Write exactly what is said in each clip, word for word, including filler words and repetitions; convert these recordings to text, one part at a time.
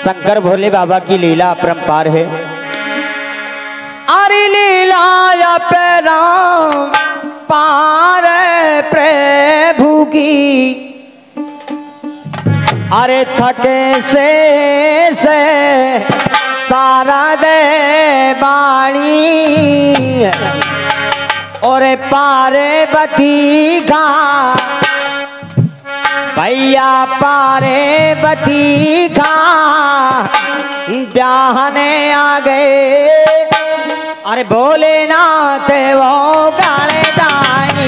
शंकर भोले बाबा की लीला अपरंपार है। अरे लीला या पैरा पार प्रभु की, अरे थके से से सारा दे बाणी और पारे बती का भैया पारे बती का ब्याहने आ गए। अरे भोलेनाथ वो गाले दानी,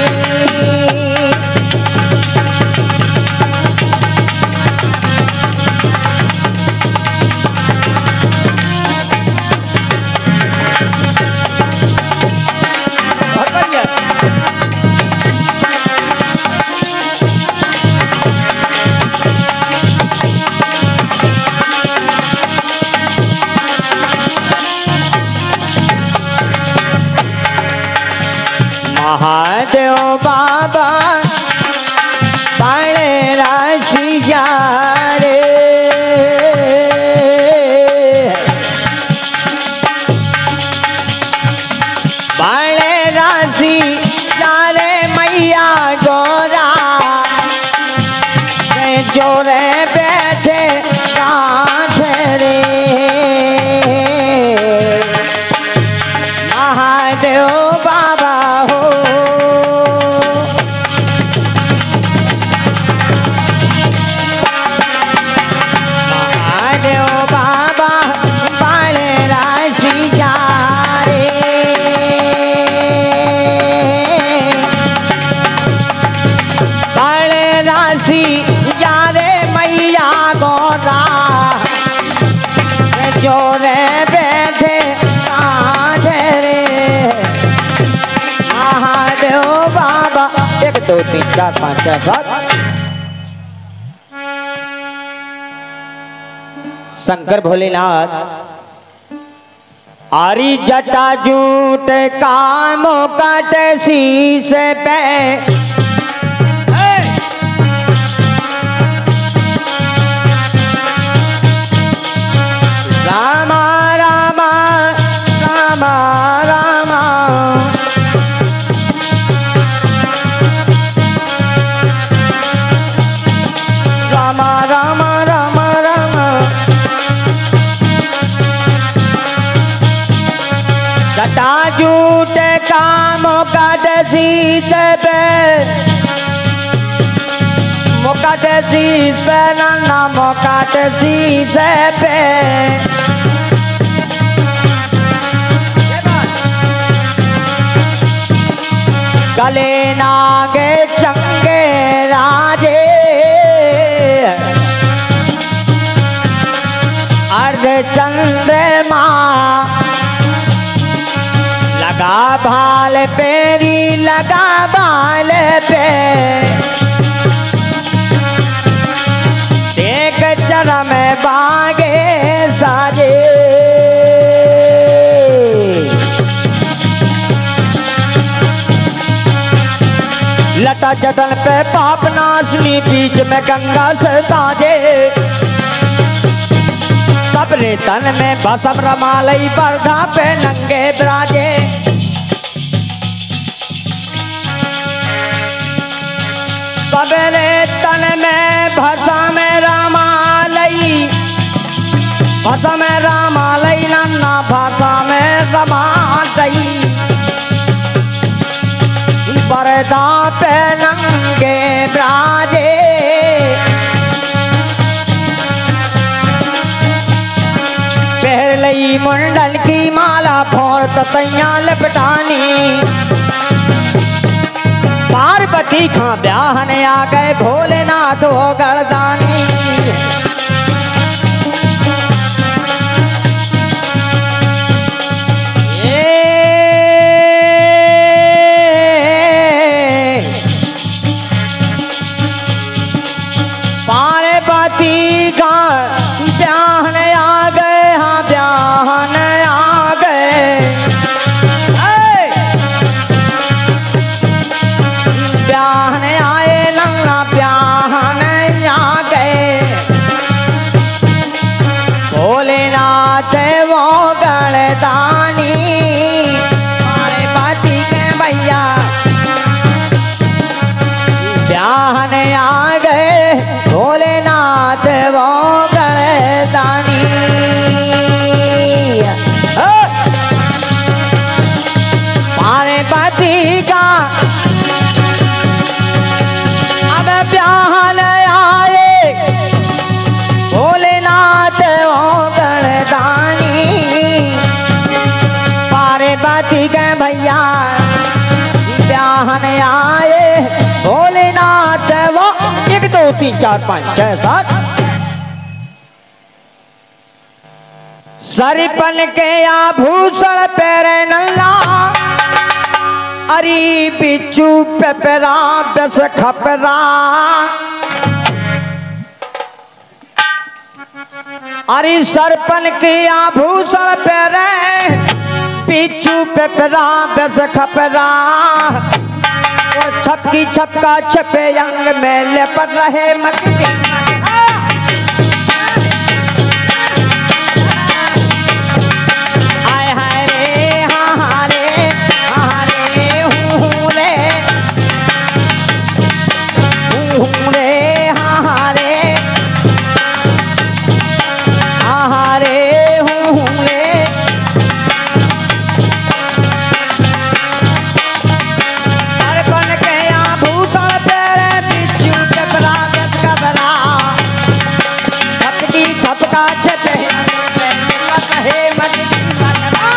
महादेव बाबा बड़े राशि रे, बड़े राशि रे मैया गोरा जोरे बैठे काठ रे। महादेव बाबा हो जोरे बैठे रे महादेव बाबा। एक दो तीन चार पाँच छह सात। शंकर भोलेनाथ आरी जटा जूट काम काट शीश पे, रामा रामा रामा रामा रामा रामा रामा रामा। जटा जूट काम काट शीश पे, मुकाट शीश पे नन्ना मुकाट शीश पे, गले नागे चंगे राजे, अर्ध चंद्रमा लगा भाल पेरी लगा बाल पे, एक चरम बागे साजे। लता जटन पे पाप नाशनी बीच में गंगा से ताजे, सबरे तन में भसम रमालई पर्दा पे नंगे ब्राजे। सबरे तन में भसम रमालई, भसम रमालई नन्ना भाषा में रमालई, पर्दा पे नंगे ब्राजे। पहर लई मुंडल की माला फोड़ ततैया लपटानी, पार्वती खां ब्याहने आ गए भोलेनाथ वो गड़दानी। पार्वती का ब्याहने आ गए, हाँ ब्याहने आ गए, ब्याहने आए नन्ना ब्याहने आ गए। तीन चार पाँच छह सात। सरिपन के आभूषण पेरे नल्ला, अरी बिच्छू पेपरा बस खपरा। अरे सरपन के आभूषण पेरे बिच्छू पेपरा बस खपरा। और छपकी छपका छपे अंग में लेपट रहे मक्के। आय हाय रे हाँ हाँ रे हाँ रे हूँ हूँ रे हूँ हूँ रे हाँ हाँ रे हाँ हाँ रे हूँ हूँ रे। छपका छपे रहे मक्की मकरा।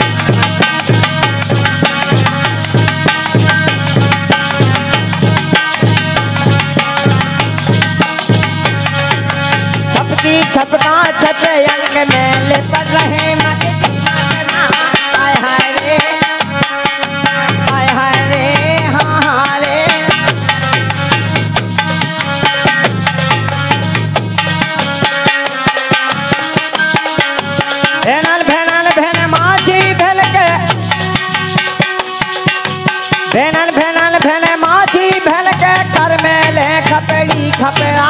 छपकी छपका छपे अंग में लेपट रहे मक्की मकरा। हाय हाय रे हाय हाय रे हाँ हाँ रे। भेनल भेनल भेन माझी भेल के भेनल भेनल भेन माझी भेल के कर में ले खपड़ी खपड़ा।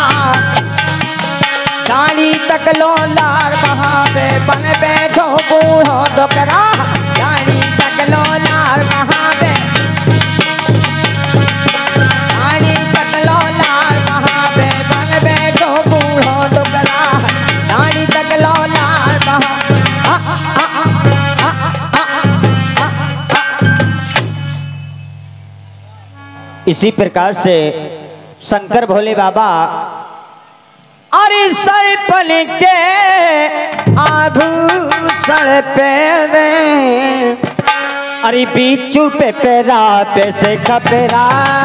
डाली तक लो लार बहावे बन बैठो बूढ़ो डोकरा। डाली तक लो लार बहावे डाली तक लो लार बहावे बन बैठो बूढ़ो डोकरा। डाली तक लो लार बहा। इसी प्रकार से शंकर भोले बाबा अरे सरपन के आभूषण पेरे, अरे बिच्छू पे पेरा पे से खपेरा।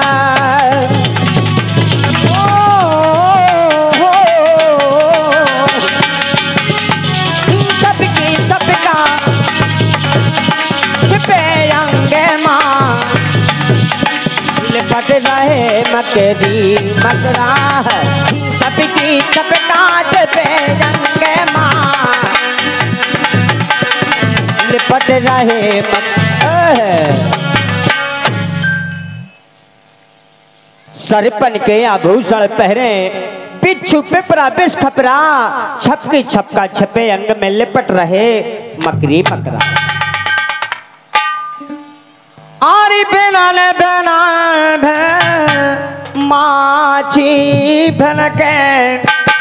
छपकी छपका छपे अंगे माँ लिपट रहे मकरी मकरा। छपकी छपका छपे अंगे माँ लिपट रहे मकरा। सरपन के आभूषण पहरे बिच्छू पिपरा बिस खपरा। छपकी छपका छपे अंग में लिपट रहे मकरी मकरा। आरी बेनाल बेनाल भे माछी भनके।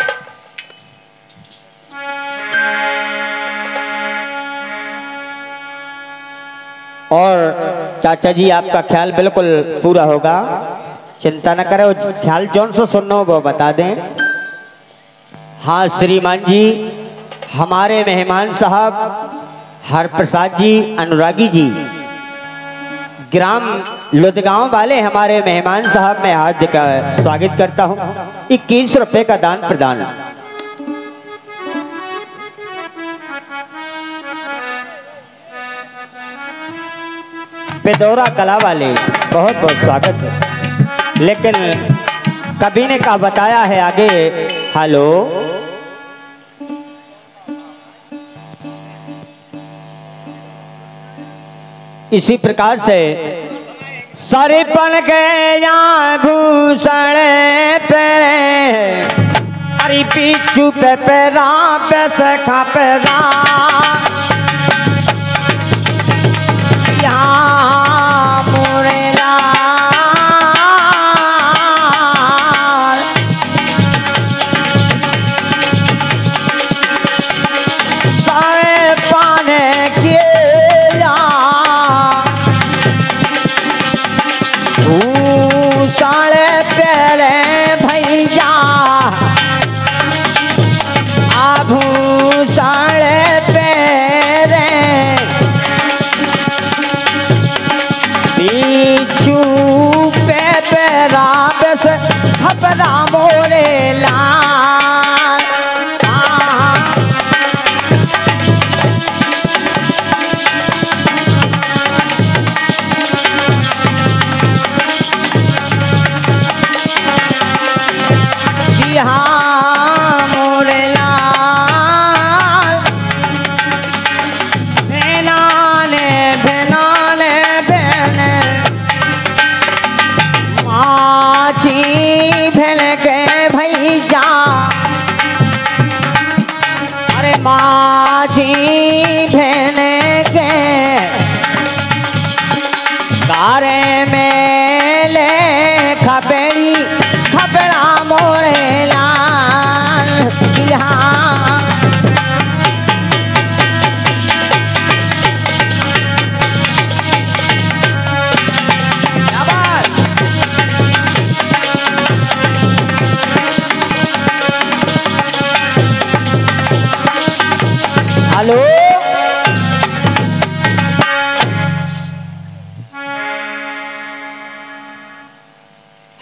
और चाचा जी आपका ख्याल बिल्कुल पूरा होगा, चिंता न करें। ख्याल जौन सो सुनना वो बता दें। हाँ श्रीमान जी, हमारे मेहमान साहब हरप्रसाद जी अनुरागी जी ग्राम लुधगांव वाले हमारे मेहमान साहब मैं हार्दिक स्वागत करता हूं। इक्कीस रुपए का दान प्रदान। पेदौरा कला वाले बहुत बहुत स्वागत है। लेकिन कभी ने कहा बताया है आगे। हेलो इसी प्रकार से सरपन के आभूषण पेरे, अरे बिच्छू पे पेरा बस खपरा। यहाँ मुरेला सारे पाने के साले पहले भैया आभूषण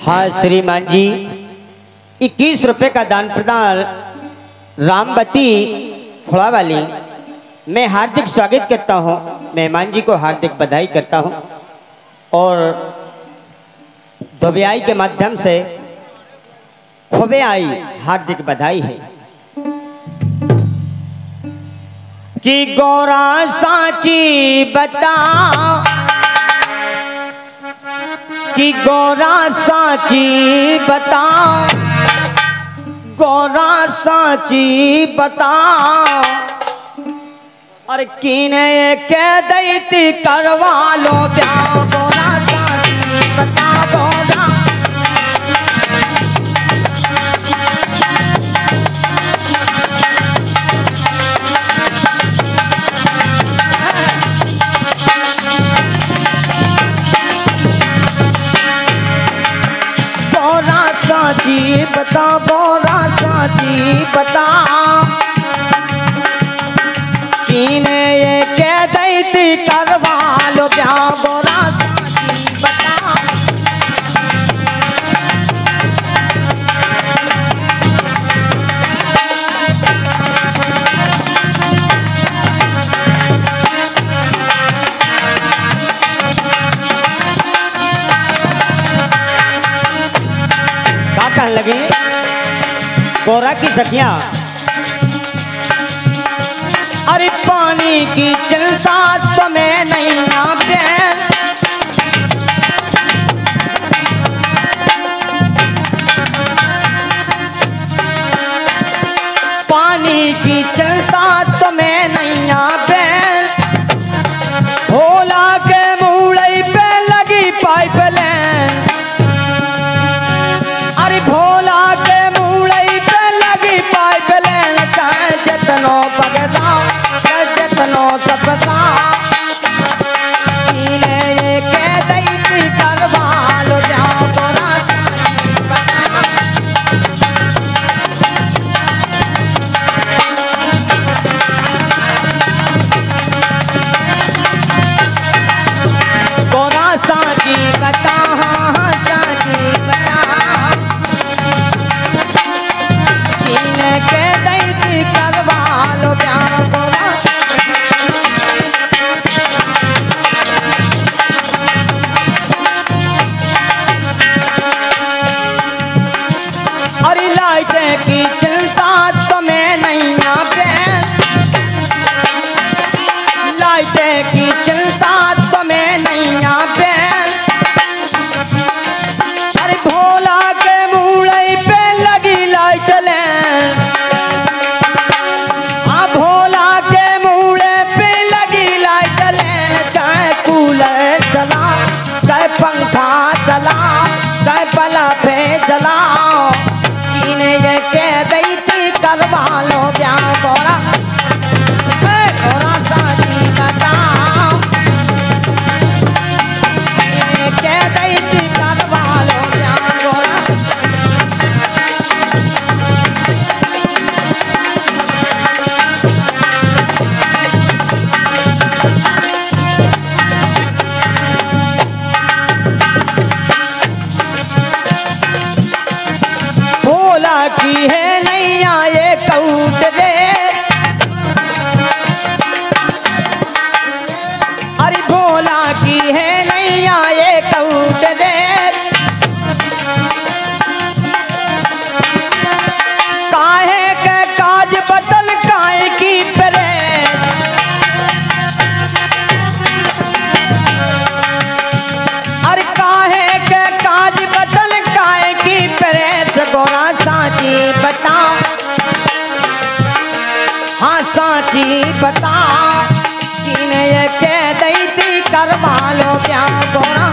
हाँ श्रीमान जी, इक्कीस रुपए का दान प्रदान रामवती खुड़ा वाली मैं हार्दिक स्वागत करता हूँ। मेहमान जी को हार्दिक बधाई करता हूँ और दुबियाई के माध्यम से खूबे आई हार्दिक बधाई है कि गौरा साची बता कि गौरा साची बता गौरा साची बता और किने कह दैती करवा लो ब्याह गौरा साची बता गौरा साची बता गौरा साची बता किने ये कह दैती करवा लो ब्याह गौरा साची बता लगे गौरा की सखियां अरे पानी की चिंता तुम्हें नहीं ना बैल पानी की चिंता तुम्हें नहीं ना बैल भोला के मूड़ई पे लगी पाइप लाइन अरे भोला के मूड़ई पे लगी पाइप लाइन कह जतनो पगदा कह जतनो सपदा इने ये कह दैती करवा लो जाओ गौरा गौरा साची बता हाँ साची बता के दैती करवा लो ब्याह गौरा अरे लाइटे की चिंता तुम्हें नहीं ना बैल लाइटे की चिंता तुम्हें नहीं ना बैल अरे भोला के मूड़ई पे लगी लाइट लैन हाँ भोला के मूड़े पे लगी लाइट लैन चाहे कूलर चलाओ चाहे पंखा चलाओ चाहे बल्ब जलाओ किने ये कह दैती करवा लो ब्याह गौरा गौरा साची बताओ ये कह दैती करवा लो ब्याह गौरा भोला की है नैया ये कऊट रे अरे भोला की है नैया ये कऊट रे काहे के काज बदल काहे की परे अरे काहे के काज बदल काहे की परे गौरा साची बताओ हाँ साची बताओ किने ये कह दैती करवा लो ब्याह गौरा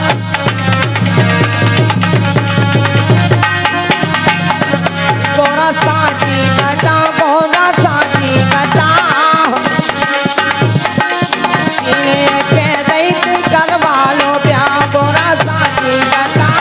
गौरा साची बताओ गौरा साची बताओ किने ये कह दैती करवा लो ब्याह गौरा साची बताओ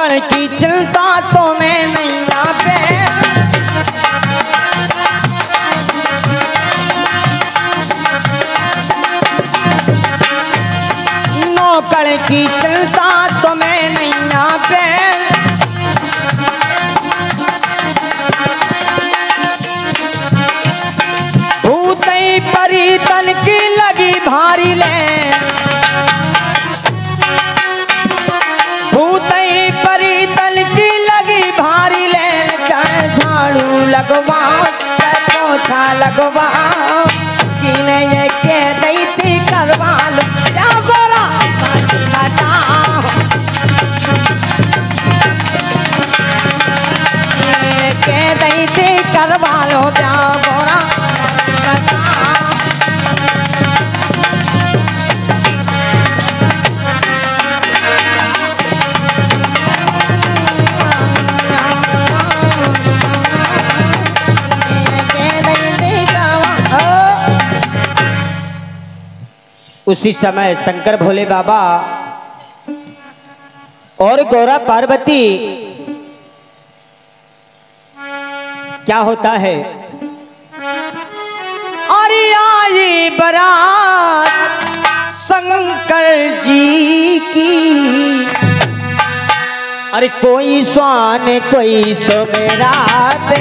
नौकर की चिंता तो मैं नैया पे, नौकर की चिंता तो मैं नैया पे, भूतई परी तन की लगी भारी ले, भूतई परी तन की लगी भारी ले, चाहे झाड़ू लगवाओ चाहे पोछा लगवाओ, किने ये कह दी थी करवा लो क्या गोरा बताओ, ये कह दी थी करवा लो क्या गोरा बताओ। उसी समय शंकर भोले बाबा और गौरा पार्वती क्या होता है, अरे आई बारात शंकर जी की, अरे कोई स्वान कोई सुमेराते,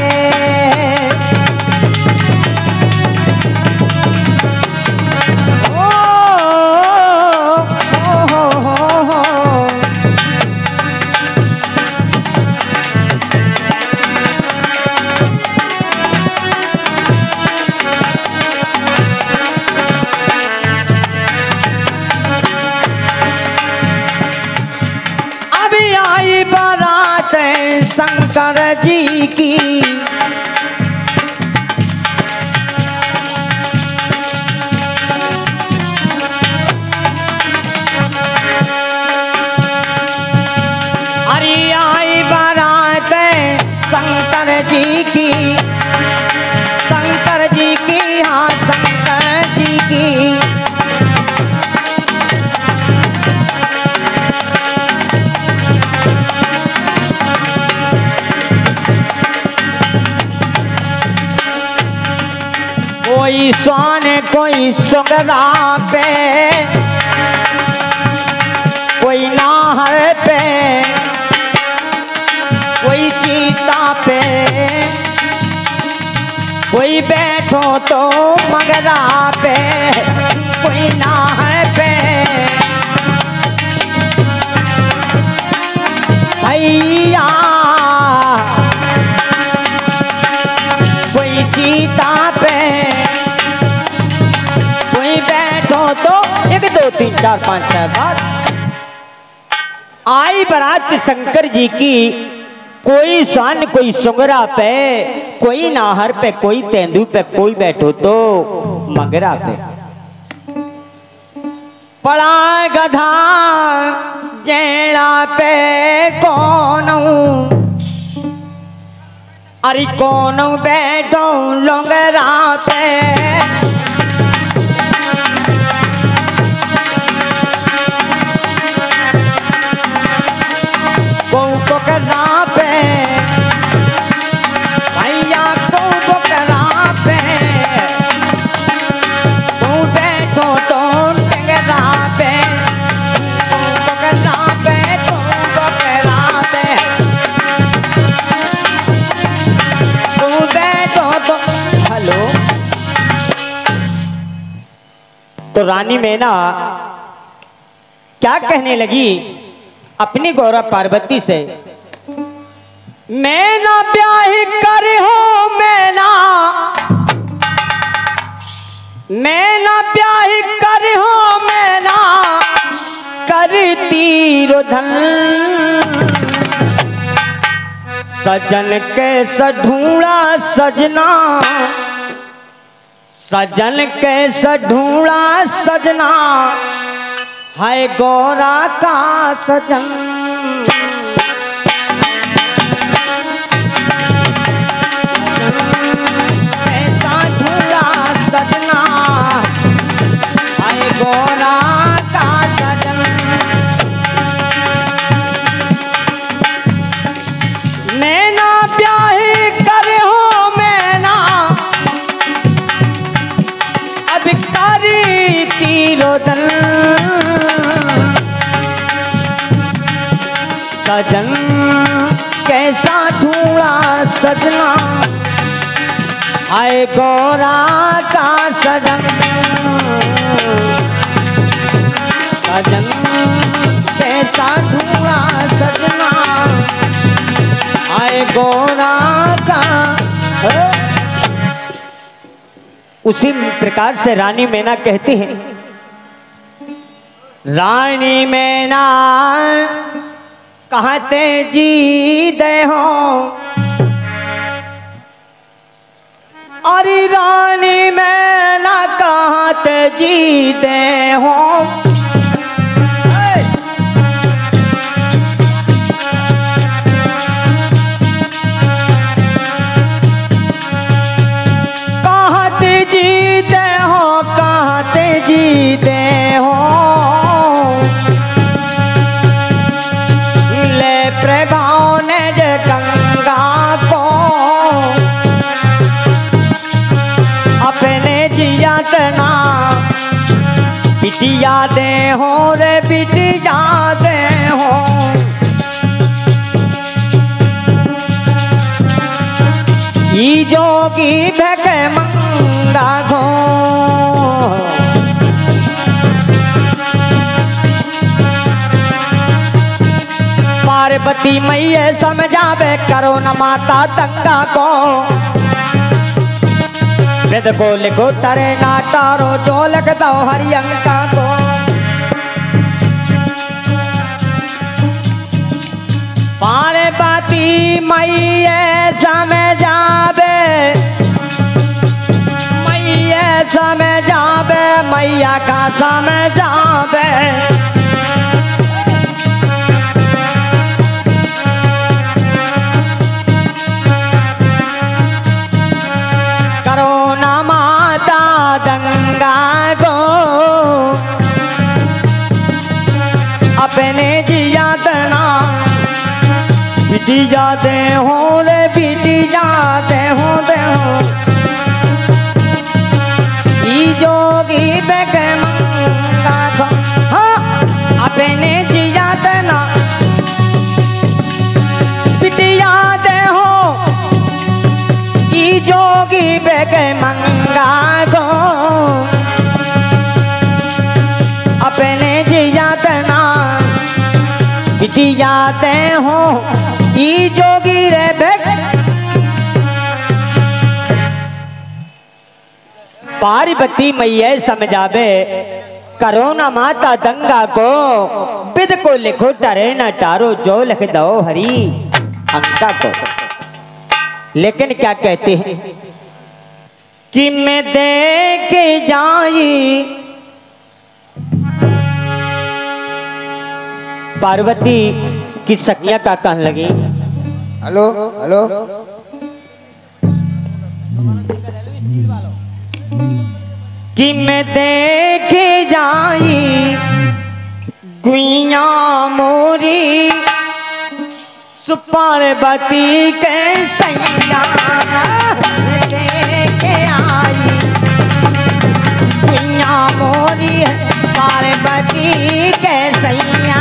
शंकर जी की, अरे आई बारात शंकर जी की, शंकर जी की, हाँ शंकर जी की, कोई स्वान कोई सुगरा पे, कोई नाहर पे, कोई चीता पे, कोई बैठो तो मगरा पे, कोई नाहर पे, भैया कोई चीता पे, तो एक दो तीन चार पाँच छह बार आई बारात शंकर जी की, कोई स्वान कोई सुगरा पे, कोई नाहर पे, कोई तेंदू पे, कोई बैठो तो मगरा पे, पड़ा गधा जेड़ा पे कौन, अरे कौन बैठो लोंगरा पे, बकरा पे, भैया को बकरा पे, तू बैठो तो टेंगरा पे, बकरा पे, तू बकरा पे, तू बैठो तो, हेलो। तो रानी मैना क्या कहने लगी अपनी गौरा पार्वती से, मैना ब्याह कर हो मैना, मैना ब्याह कर हो मैना, करती रुधन, सजन कैसा ढूंढा सजना, सजन कैसा ढूंढा सजना, है गौरा का सजन, ऐसा ढूंढा सजना, है गौरा का सजन, सजन कैसा ढूंढा सजना, आए गोरा का सजन, सजन कैसा ढूंढा सजना, आए गोरा का। उसी प्रकार से रानी मैना कहती है, रानी मैना कहते जी दे हो, अरे रानी मैना कहते जी दे हो, कहते जीते हो, कहते जीते हो, ले प्रभाव ने जे गंगा को अपने जिया तना, बिटिया दे हो रे बिटिया दे हो, ई जोगी भग मंगा घो, पार्वती मैया समझावे करो न माता दंगा को, वेद को लिखो तरे ना तारो, जो लग दो हरियंका को। पार्वती मैया समझावे, मैया समझावे, मैया का समझावे, करो न माता दंगा को, अपने जिया तना, बिटी जाते हो रे बिटी जाते हो दे हो, ई जोगी बेग मंगा खो, हाँ अपने जिया तना, बिटी जाते हो, ई जोगी बेग मंगा खो, अपने जिया तना, बिटी जाते हो, ई जोगी रे बेग। पार्वती मैया समझावे करो न माता दंगा को, विद को लिखो टरे न टारो, जो लिख दो हरी अंका को। लेकिन क्या कहते हैं कि मैं देख जाई, पार्वती की सखियां का कहने लगी, हेलो हेलो, कि मैं देख जाई गुइया मोरी, पार्वती के सैया देख आई, गुइया मोरी पार्वती के सैया,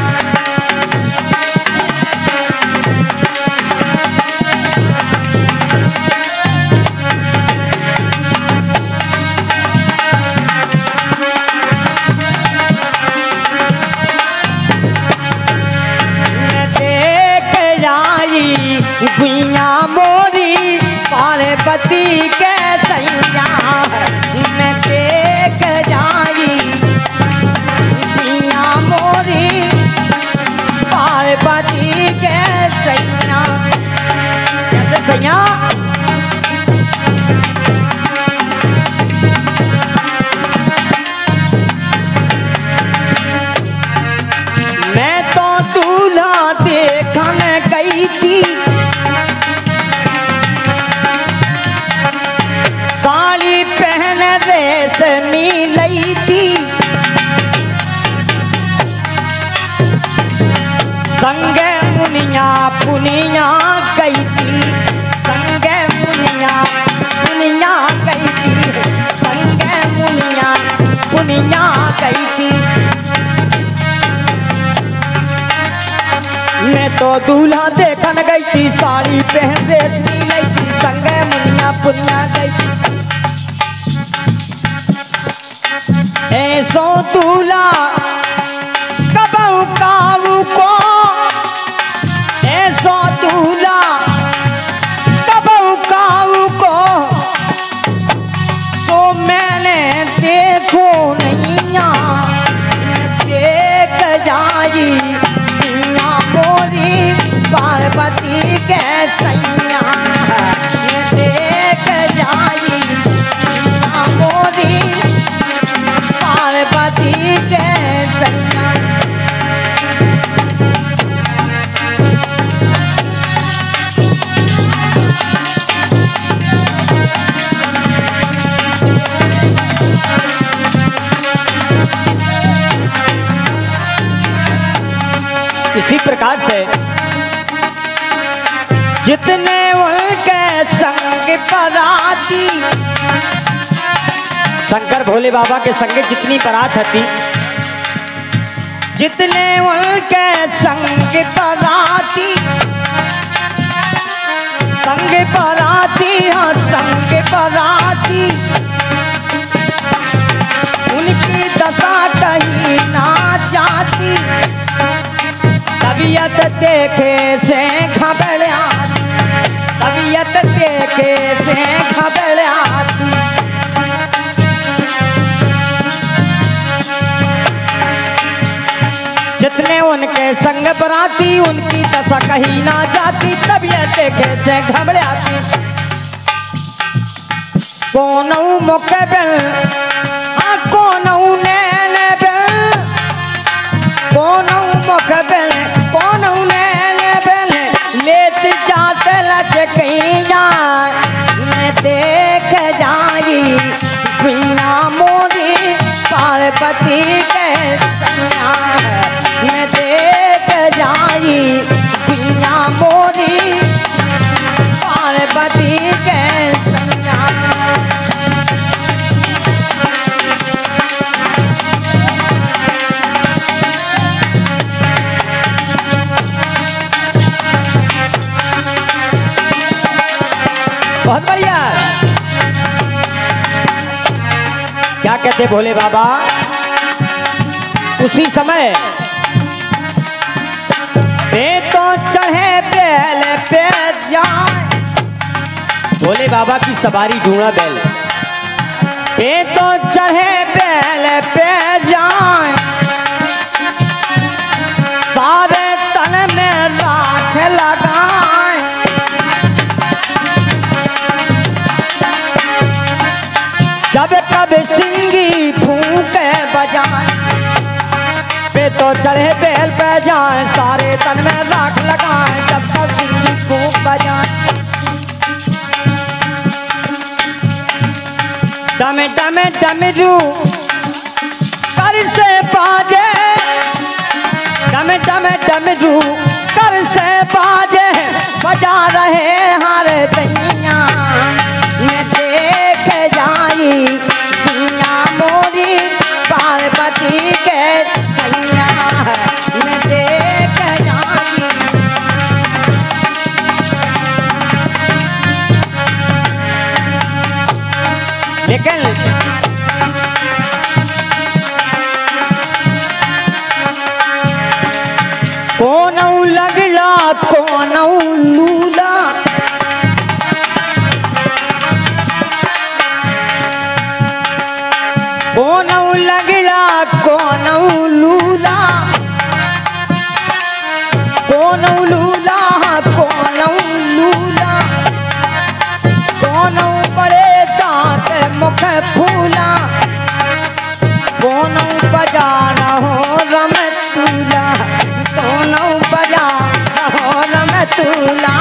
गुइया मोरी पार्वती के सैया, मैं देख जाई गुइया मोरी पार्वती के सैया। कैसे सैया? मैं तो दूल्हा देखने गई थी, साड़ी पहन रेशमी लई थी, संगे मुनिया पुनिया गई थी, संगे मुनिया पुनिया गई थी, संगे मुनिया पुनिया गई थी। मैं दूल्हा देखन गई थी, साड़ी पहन रेशमी गई थी, संगे मुनिया पुनिया गई थी। ऐसो दूल्हा कबहू काऊ को, ऐसो दूल्हा कबहू काऊ को, सो मैंने देखो नहीं देख जाई मोरी पार्वती के सैया, ये देख जाई मोरी पार्वती के सैया। इसी प्रकार से जितने उनके संग बराती, शंकर भोले बाबा के संग जितनी बारात थी, जितने उनके संग बराती, संग बराती हाँ संग बराती, उनकी दशा कहीं ना जाती, तबीयत देखे से घबराती, तबीयत देखे से घबराती। जितने उनके संग बराती, उनकी दशा कहीं ना जाती, तबीयत देखे से घबराती। कौन मुकबिल हाँ कौन नैन बिल, कौन मुकबिल कौन नैन बिल, लेत जात लच कहीं जाए, मैं देख जाई बिना मोरी पार्वती के सैया, मैं देख जाई बिना मोरी पार्वती के सैया। बहुत बढ़िया। क्या कहते भोले बाबा, उसी समय पे तो चढ़े बैल पे जाए, भोले बाबा की सवारी ढूंढा बैल, पे तो चढ़े बैल पे जाए, सारे तन में राख लगाए, जब कब सिंगी फूंके बजाए, पे तो चढ़े बैल पे जाए, सारे तन में राख लगाए, जब कब सिंगी फूंक बजाए। डम डम डमरू कर से बाजे, डम डम डमरू कर से बाजे, बजा रहे हर दैया, मैं देख जाई दुनिया मोरी पार्वती के सैया, मैं देख जाई। लेकिन कौन लगला कौन लूला, कौन लगला कौन लूला, कौन लूला कौन लूला, कौन बड़े दांत मुख फूला, कौन बजा रहो रमतूला, कौन बजा रहो रमतूला।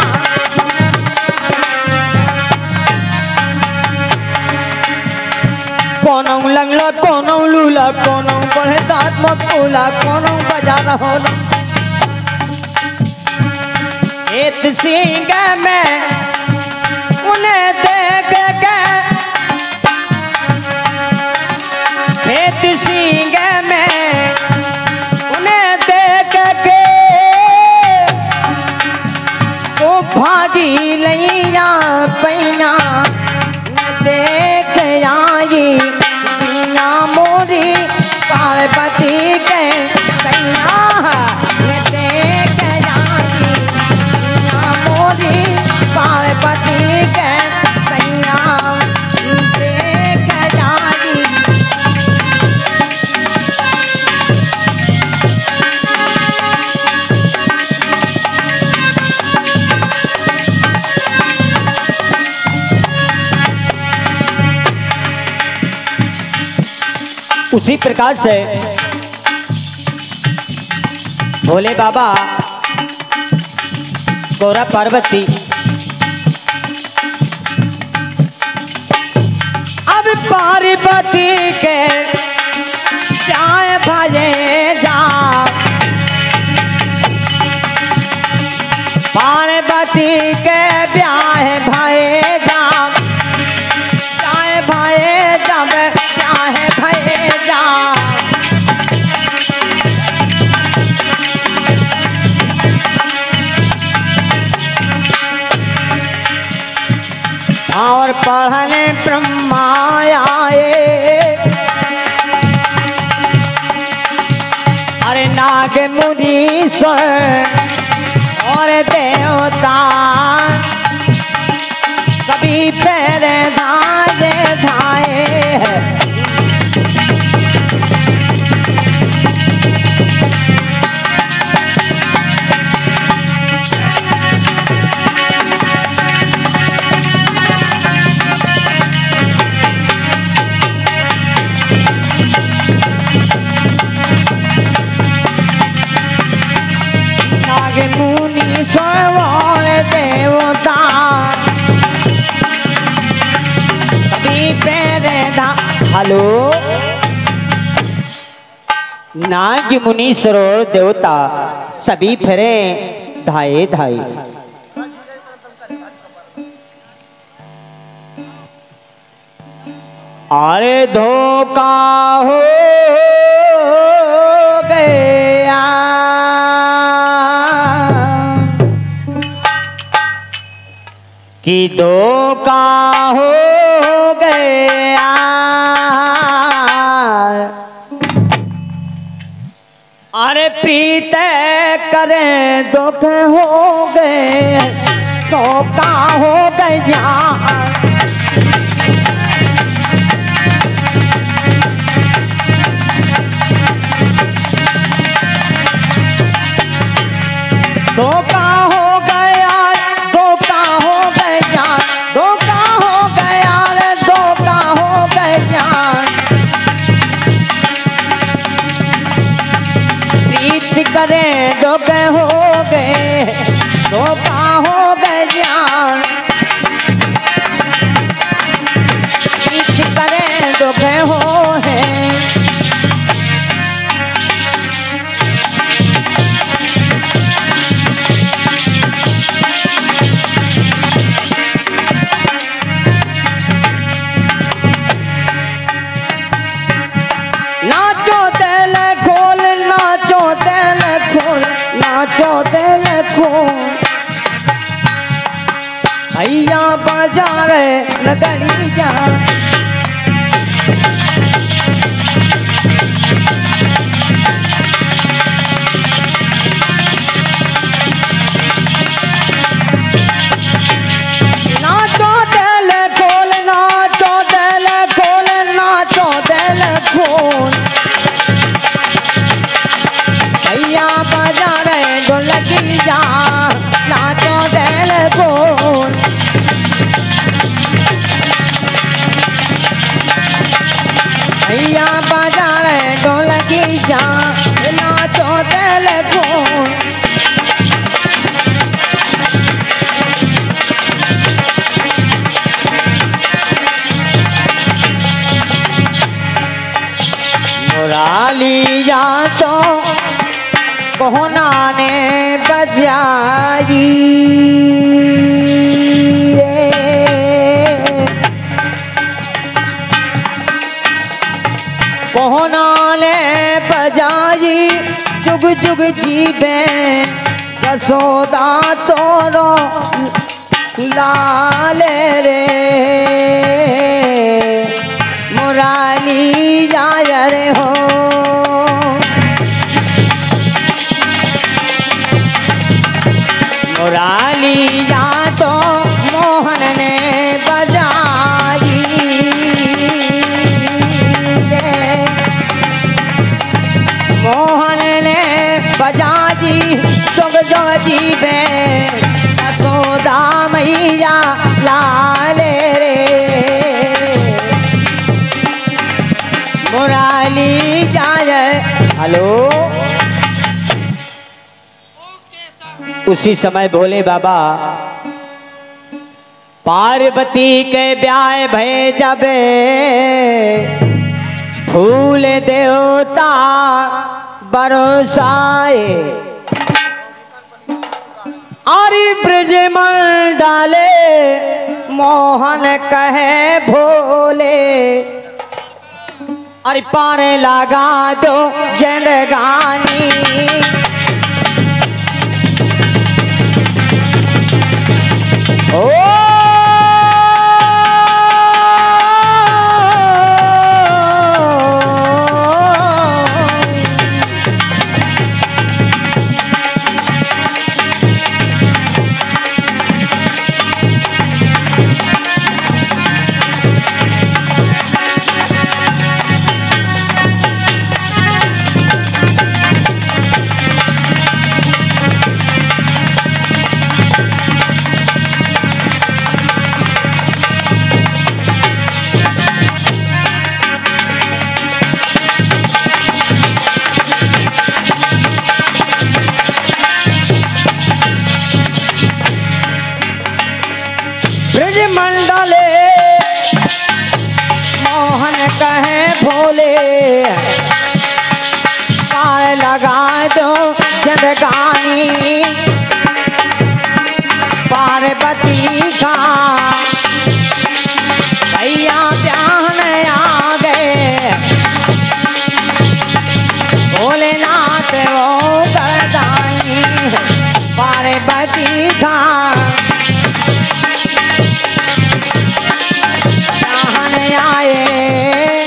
कौन लंगला कौन लूला, कौन बड़े दांत मुख फूला, कौन बजा रहो एक सिंह में उन्हें देख के, खेत सिंह में उन्हें देख के, उसी प्रकार से भोले बाबा गौरा पार्वती अब पार्वती के जाए भजे जा पार्वती के ब्याह भये जा जाए भये जब ब्याह भये जा और पढ़ने ब्रह्मा आए अरे नाग मुनीश्वर और देवता सभी पैरे धाये धाये मुनीश्वर देवता सभी पैरे धा हेलो नाग मुनीश्वर और देवता सभी फेरे धाये धाये अरे धोखा हो गया कि धोखा हो गया अरे प्रीत करे धोखे हो गए धोखा हो गया धोखा हो गया धोखा हो गया धोखा हो गया रे धोखा हो गया प्रीत करे धोखे हो गए धोखा हो गया प्रीत करे धोखे हो है नाचो दिल खोल भैया बाजार नगरी जा नाचो दिल खोल नाचो दिल खोल नाचो दिल खोल भैया बाजार ढोलकी जा नाचो दिल खोल भैया बाजार ढोलकी जा नाचो दिल खोल मुराली जा तो कोहना ने बजाई कोहना ने बजाई जुग जुग जीवे जसोदा तोरो लाल रे मुराली जाय रे हो मुराली जा तो मोहन ने बजाई रे मोहन ने बजाई चुग जो जीवे यशोदा मैया लाल रे मुराली ली जाए। हेलो, उसी समय भोले बाबा पार्वती के ब्याह भय जबे फूल देवता बरसाए और ब्रज में डाले मोहन कहे भोले अरे पारे लगा दो जनगानी। ओ लगा दो जनगानी। पार्वती का भैया ब्याहन आ गए भोलेनाथ वो करदानी। पार्वती का ब्याहन आए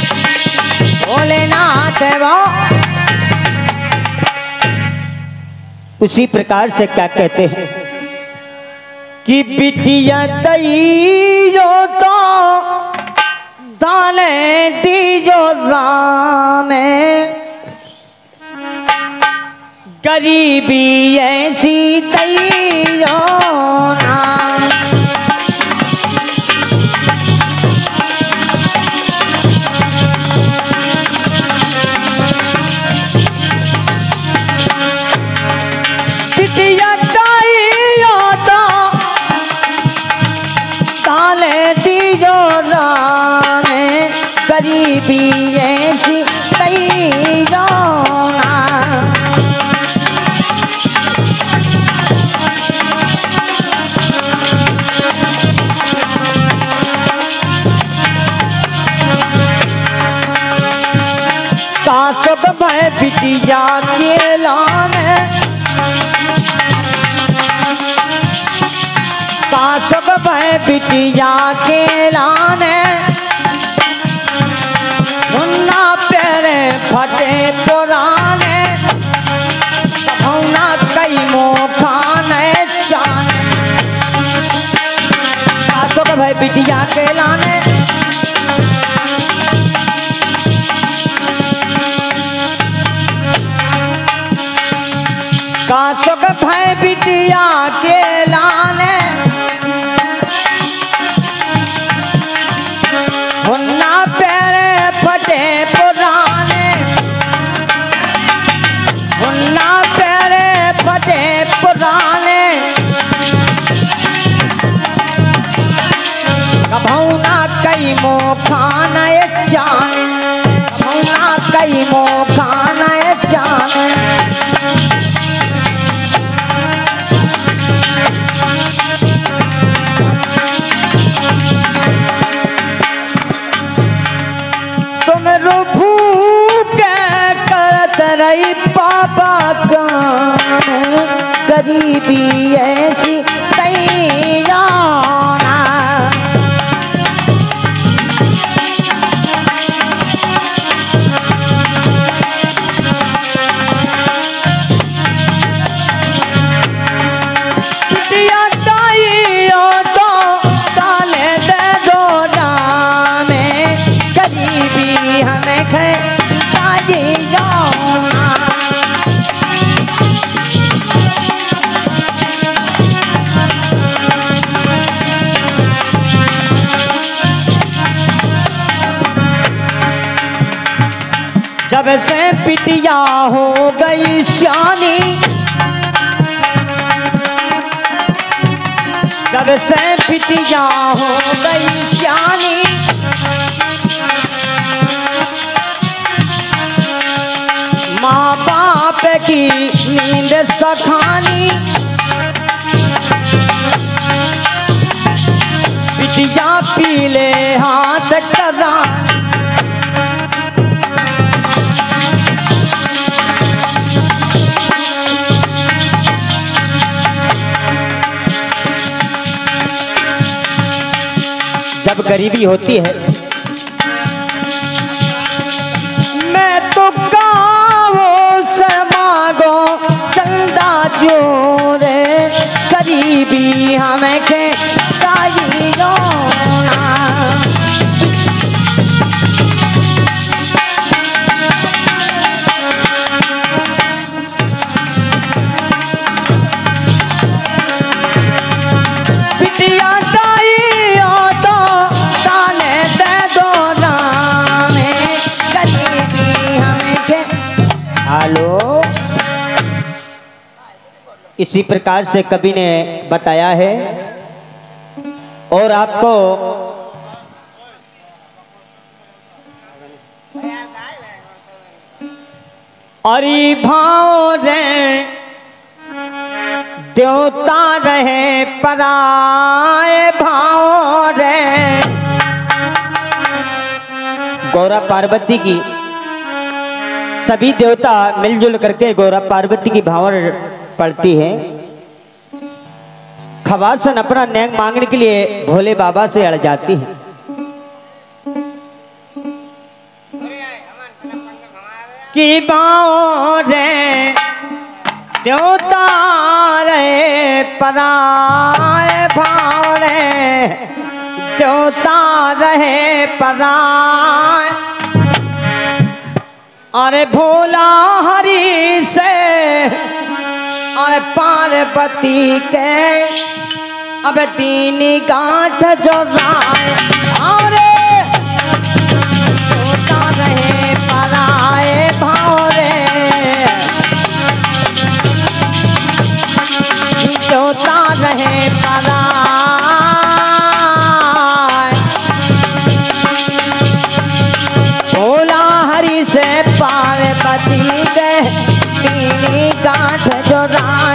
भोलेनाथ वो। उसी प्रकार से क्या कहते हैं कि बिटिया दईयो तो दाले दीजो राम, गरीबी ऐसी दईयो ना। गरीबी ऐसी कई जाना। काशक भय बिटिया के लाने, काशक भय बिटिया के लाने। फटे पुराने भौना कई मोखाने चाने। काशों का भाई बिटिया के लाने, काशों का भाई बिटिया के लाने। हुन्ना पैरे फटे पुराने, हुन्ना पैरे फटे पुराने। कभौना कई मोखाना जाने, कभौना कई मोखाना जाने। तुम रूपू के करत रही पापा काम, गरीबी ऐसी कई जाना। बिटिया दाइयो तो ताले दे दो जामे, गरीबी हमें खे साजी जाना। जब से पिटिया हो गई सियानी, जब से पिटिया हो गई सियानी, माँ बाप की नींद सखानी, पिटिया पीले हाथ करा, जब गरीबी होती है मैं तो गाँवों से मांगो चंदा जोड़े, गरीबी हमें के दाइयों इसी प्रकार से कवि ने बताया है। और आपको अरे भाव रे देवता रहे पराए भाव रे, गौरा पार्वती की सभी देवता मिलजुल करके गौरा पार्वती की भावर पड़ती है। खवासन अपना न्याय मांगने के लिए भोले बाबा से अड़ जाती है। कि बाओ रे देवता रे पराए भाव रे, देवता रहे पराए, अरे भोला हरि से और पार्वती के अब दीनी गांठ जोड़ाए, अरे देवता रहे पराए भाव रे, देवता रहे पराए, भोला हरि से पार्वती के दीनी गांठ जोड़ाए।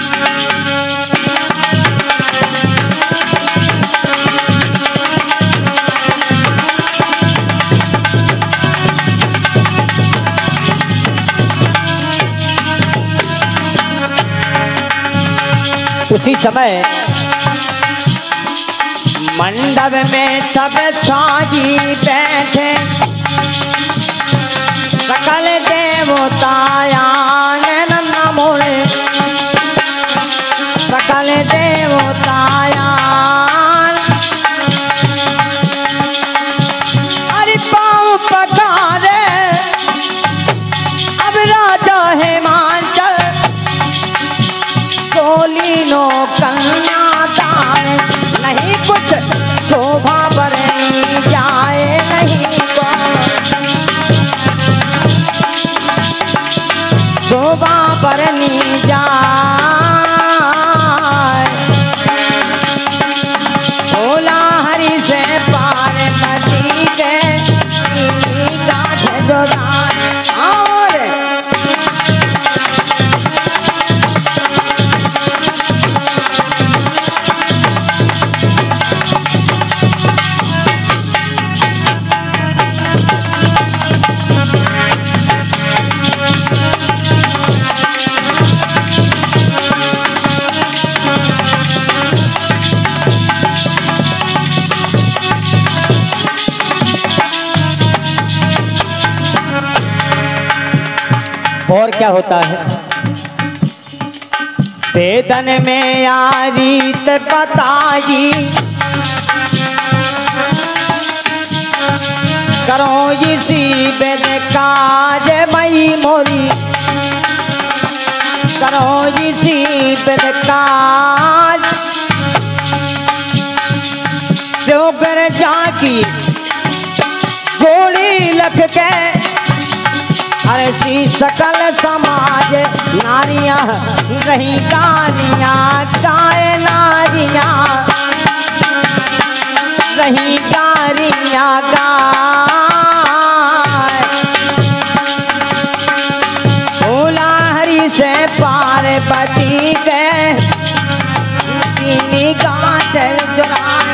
उसी समय मंडप में सब साजी बैठे, सकल देवतायान नमोरे, सकल देवतायान, अरे पाँव पखारे अब राजा हिमाचल, सोलीनो कन्यादान, नहीं कुछ शोभा बरनी जाए नहीं शोभा बरनी जाए, भोला हरि से पार्वती के गांठ जोड़ाए। और और क्या होता है, वेदन में आरीत बताई, करो इसी वेद काज मई मोरी, करो इसी वेद काज, सोगर जाकी जोड़ी लख के अरे सी सकल समाज नारियां रही गारियां गाए नारियां रही गारियां गाए भोला हरि से पार्वती गए तीनी गांठ जुराए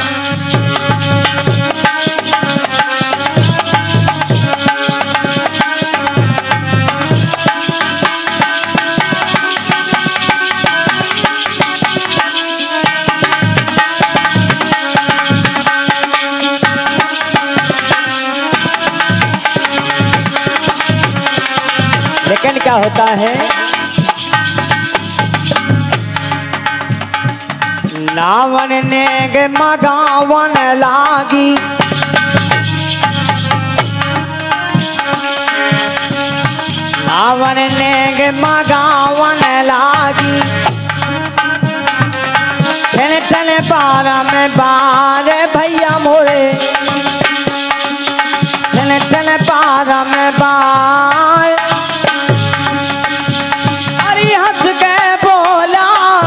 लेकिन क्या होता है नावन नेग मगावन लागी नावन नेग मगावन लागी ठन ठन पारा में बार भैया मोरे ठन ठन पारा में बार हंस के बोला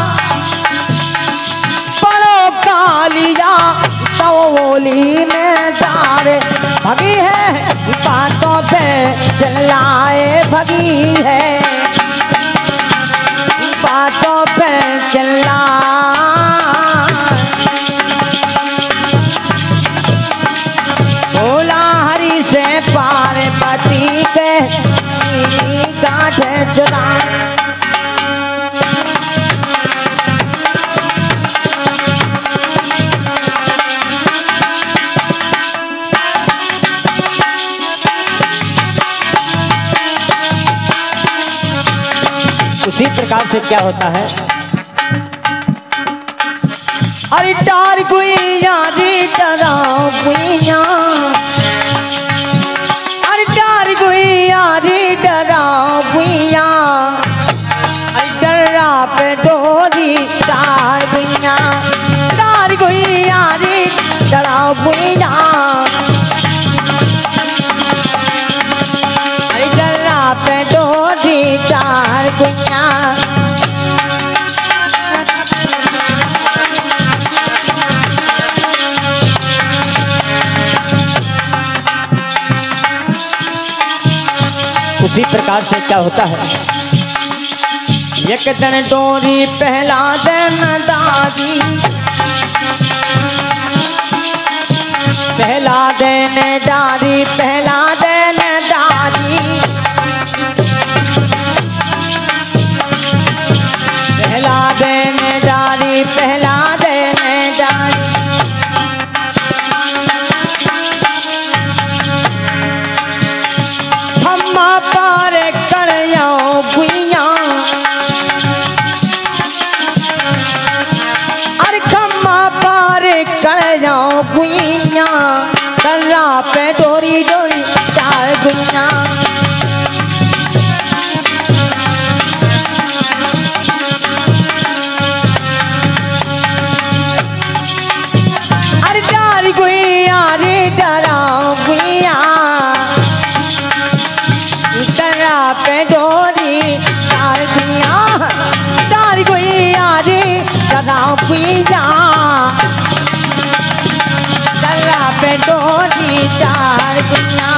पड़ो कालिया तोली में डारे भगी है बातों पे चिल्लाए भगी है बातों पे चिल्ला बोला हरि से पार्वती के गांठ जुराए उसी प्रकार से क्या होता है अरे डार गुइया री डराओ गुइया अरे डार गुइया री डराओ गुइया अरे डरा पे डोरी डार गुइया डार गुइया री डराओ गुइया अरे डरा पे डोरी डार गुइया उसी प्रकार से क्या होता है एक दिन डोरी पहला दिन दादी पहला दिन डारी पहला दिन डारी पहला दिन डारी पहला दिन डारी खम्मा पार कड़िया गुइया अरे खम्मा पार कड़िया गुइया कल्ला पे डोरी डोरी चार गुइया अरे डारी गुइया रे डरा गुइया डरा पे डोरी चार गुइया डारी गुइया रे डरा गुइया डरा पे डोरी चार गुइया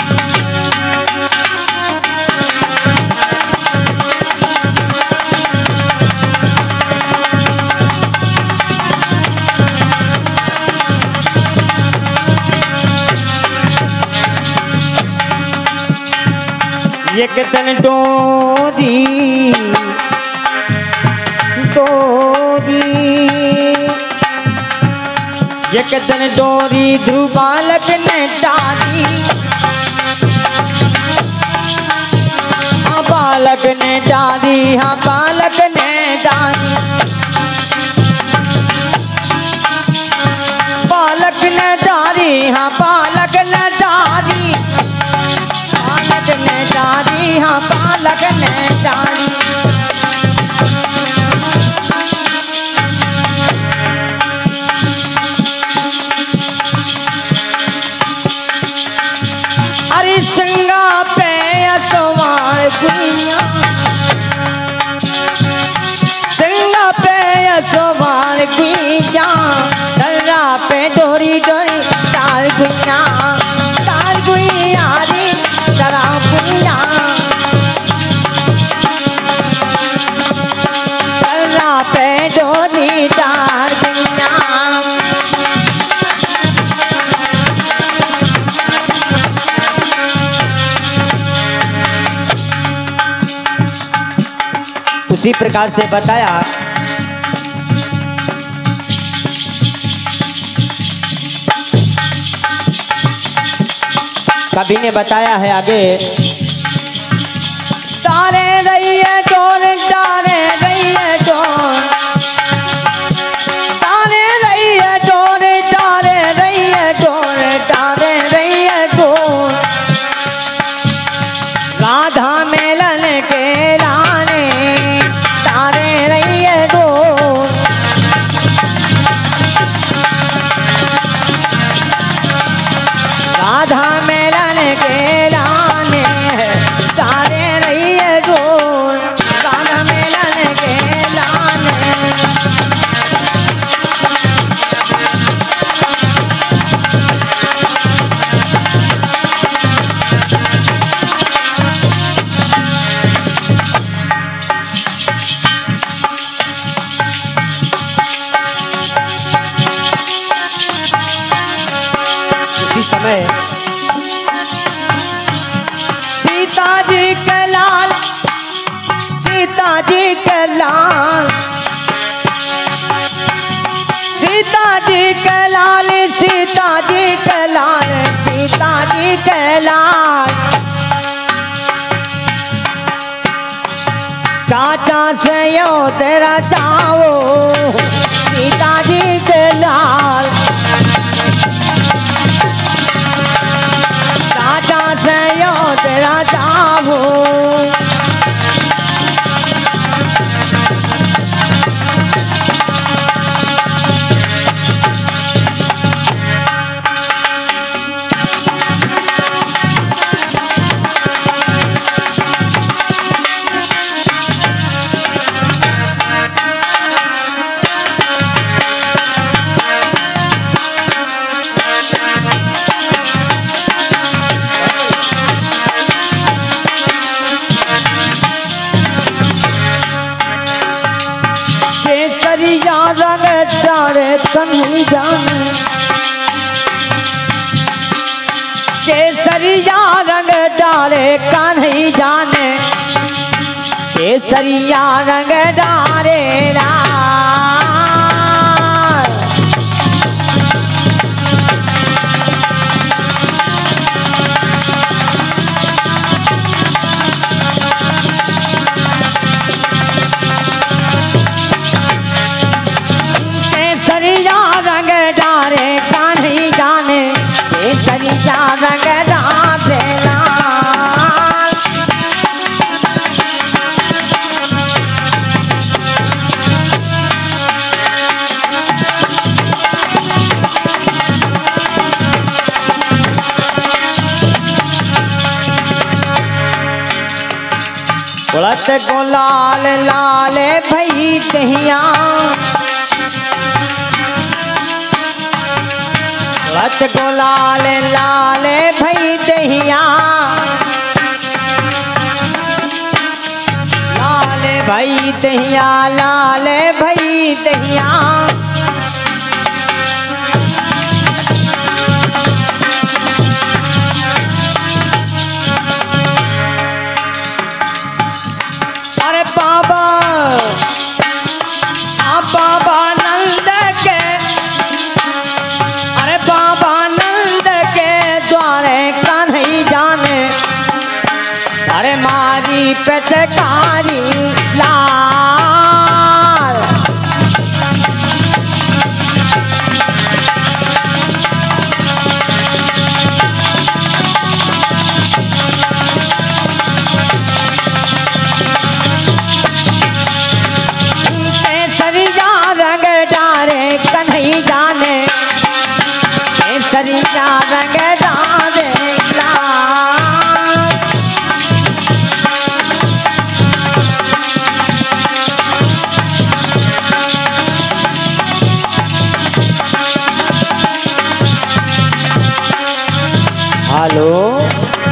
एक दिन डोरी डोरी एक दिन डोरी ध्रुव बालक ने डाली हाँ बालक ने डाली हाँ बालक ने डाली बालक ने डाली हाँ बालक ने डाली बालक ने डाली हाँ बालक ने डाली अरे सिंगा पे असवा उसी प्रकार से बताया। कवि ने बताया है आगे, तारे रहिए डोर, तारे रहिए डोर, तारे रहिए डोर, तारे रहिए डोर, तारे रहिए डोर, राधा मेलन के लाने तारे रहिए डोर, राधा मेलन के लाने तारे रहिए डोर, राधा मेलन के लाने। उसी समय सीता जी के लाल, सीता जी के लाल, सीता जी के लाल, सीता जी के लाल, सीता जी के लाल, चाचा से यो तेरा जाओ सीता जी के लाल, चाचा से यो तेरा जाओ। केसरिया रंग डारे कन्हई जाने, केसरिया रंग डाले कन्हई जाने, केसरिया रंग डारे लाल, केसरिया रंग डारे कन्हई जाने, केसरिया रंग डारे लाल। उड़त को लाल लाल भई दहिया, उड़त को लाल लाल भई दहिया, लाल भई दहिया, लाल भई दहिया, अरे बाबा आ बाबा नंद के, अरे बाबा नंद के द्वारे कन्हई जाने, अरे मारी पेटकारी लाल, केसरिया रंग डारे कन्हई जाने, केसरिया रंग डारे लाल। हेलो